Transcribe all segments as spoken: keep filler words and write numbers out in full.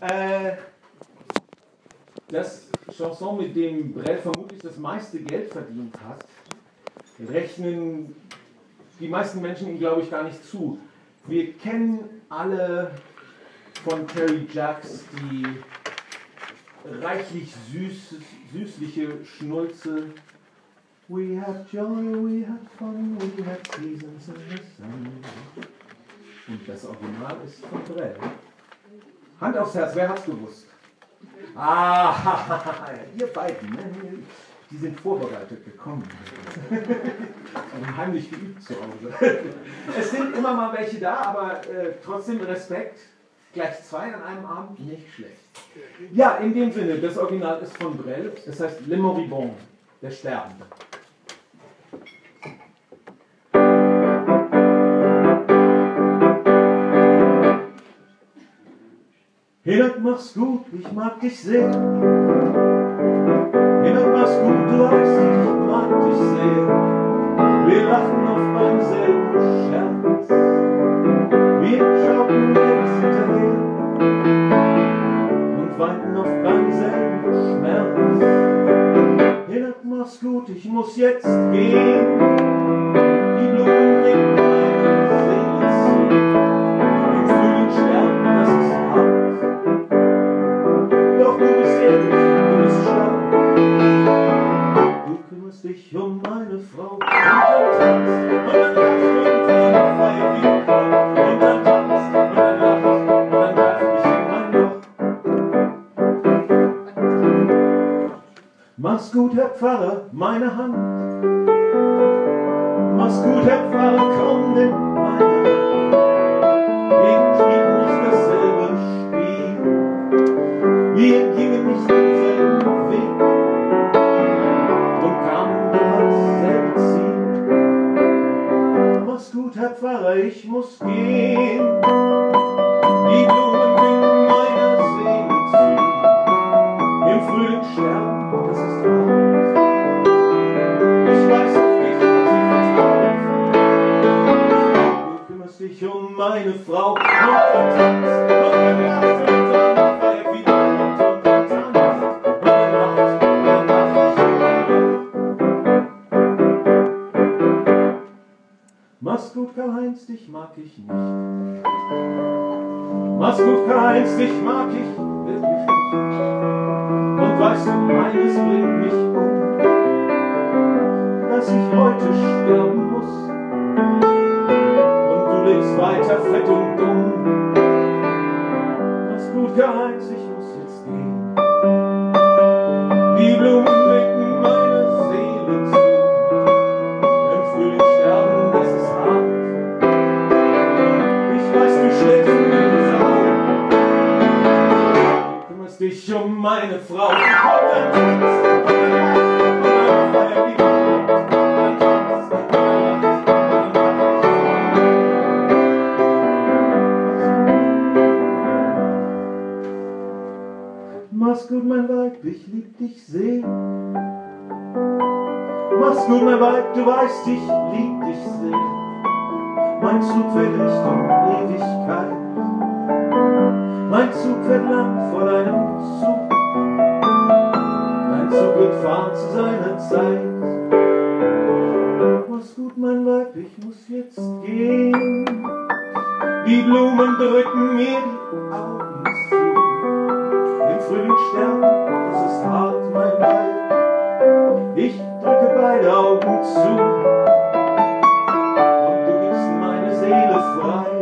Äh, das Chanson, mit dem Brel vermutlich das meiste Geld verdient hat, rechnen die meisten Menschen ihm, glaube ich, gar nicht zu. Wir kennen alle von Terry Jacks die reichlich süß, süßliche Schnulze. We had joy, we had fun, we had seasons in the sun. Und das Original ist von Brel. Hand aufs Herz, wer hat's gewusst? Ah, ihr beiden, ne? Die sind vorbereitet gekommen. Und heimlich geübt zu Hause. Es sind immer mal welche da, aber äh, trotzdem Respekt. Gleich zwei an einem Abend, nicht schlecht. Ja, in dem Sinne, das Original ist von Brel. Es heißt Le Moribond, der Sterbende. Hinak, mach's gut, ich mag dich sehr. Hinak, mach's gut, du weißt, ich mag dich sehr. Wir lachen oft beim selben Scherz. Wir schauten jetzt hinterher und weinten oft beim selben Schmerz. Hinak, mach's gut, ich muss jetzt gehen. Die Blumen winken meine Seele zu. Im Frühling sterben, das ist hart. Doch du bist ehrlich, du bist stark. Du kümmerst dich um meine Frau. Und dann tanzt, und dann lacht, und dann feiert wie ein Kraut. Und dann tanzt, und dann lacht, und dann werft mich in mein Loch. Mach's gut, Herr Pfarrer, meine Hand. Mach's gut, Herr Pfarrer, komm, nimm meine Hand. Wir spielen nicht dasselbe Spiel. Wir gingen nicht denselben Weg und kamen doch ans selbe Ziel. Mach's gut, Herr Pfarrer, ich muss gehen. Die Blumen winken meiner Seele zu. Im Frühling sterben, das ist hart. Ich weiß auf dich, dass sie vertraut. Du kümmerst dich um meine Frau. Und dann tanzt, und dann lacht, und dann feiert wie du. Und dann tanzt, und dann lacht, und dann lacht ich in mein Loch. Mach's gut, Karl-Heinz, dich mag ich nicht. Mach's gut, Karl-Heinz, dich mag ich wirklich nicht. Und weißt du, eines bringt mich um, dass ich heute sterben muss. Und du lebst weiter fett und dumm. Mach's gut, Karl-Heinz, ich muss jetzt gehen. Die Blumen blicken meine Seele zu. Im Frühling sterben, das ist hart. Ich weiß, du schläfst in den Saal. Du kümmerst dich um meine Frau. Und dann tanzt, und dann lacht, und dann feiert wie gehabt. Und dann tanzt, und dann lacht, und dann lacht. Mach's gut, mein Weib, ich lieb dich sehr. Mach's gut, mein Weib, du weißt, ich lieb dich sehr. Mein Zug fährt Richtung Ewigkeit. Mein Zug fährt lang vor deinem Zug. Dein Zug wird fahren zu seiner Zeit. Mach's gut, mein Weib, ich muss jetzt gehen. Die Blumen drücken mir die Augen zu. Im Frühling sterben, das ist hart, mein Weib. Ich drücke beide Augen zu. Und du gibst meine Seele frei.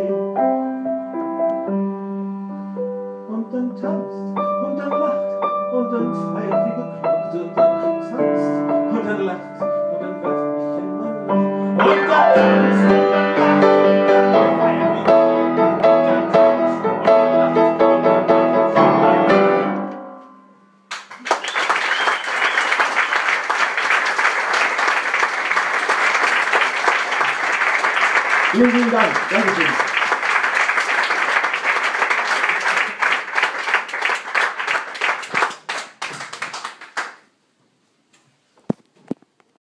Und dann tanzt, und dann lacht, und dann feiert wie bekloppt. Und dann tanzt, und dann lacht, und dann werft mich in mein Loch. Und dann tanzt, und dann lacht, und dann feiert wie bekloppt. Und dann tanzt, und dann lacht, und dann werft mich in mein Loch. Vielen, vielen Dank. Dankeschön.